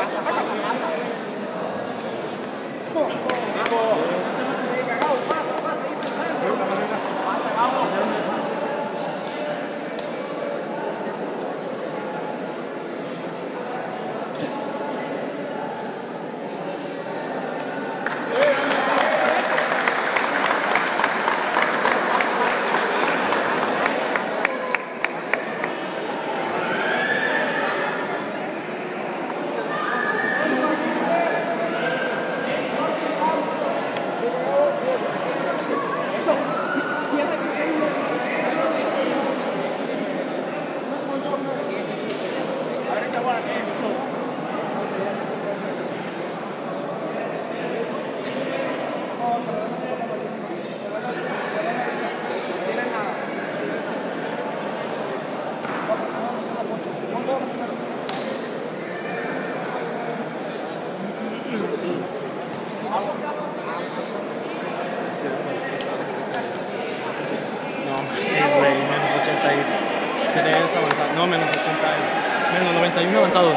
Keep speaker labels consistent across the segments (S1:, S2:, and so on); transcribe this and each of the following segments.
S1: No, menos 80, menos 91 avanzado.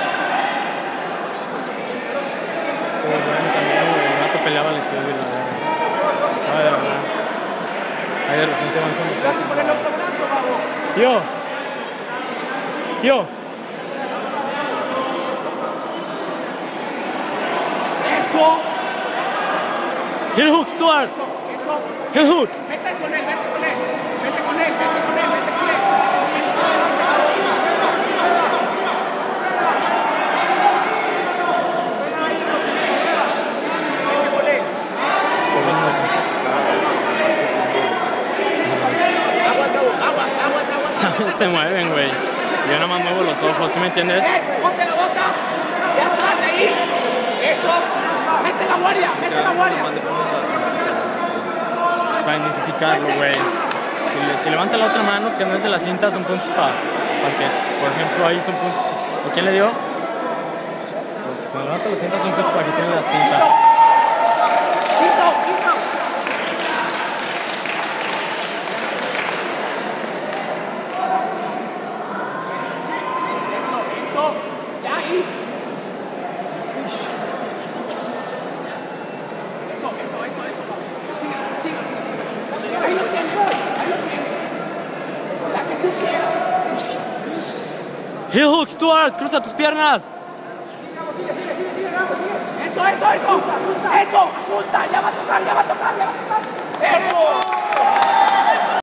S1: El rato peleaba la tío, de verdad. Ahí de repente van con nosotros. Tío. Tío.
S2: Eso.
S1: Heel hook, Stuart. Heel hook.
S2: Vete con él, vete con él. Vete con él, vete con él, vete con él.
S1: Se mueven, güey. Yo nada más muevo los ojos, ¿sí me entiendes?
S2: ¡Ponte la bota! ¡Ya sal de ahí! ¡Eso! ¡Mete la guardia! ¡Mete la guardia!
S1: Para identificarlo, güey. Si levanta la otra mano, que no es de la cinta, son puntos para que, por ejemplo, ahí son puntos. ¿A quién le dio? Pues cuando levanta la cinta, son puntos para que tiene la cinta. Heel hook, Stuart, cruza tus piernas.
S2: Eso, ajusta, ya va a tocar, Eso.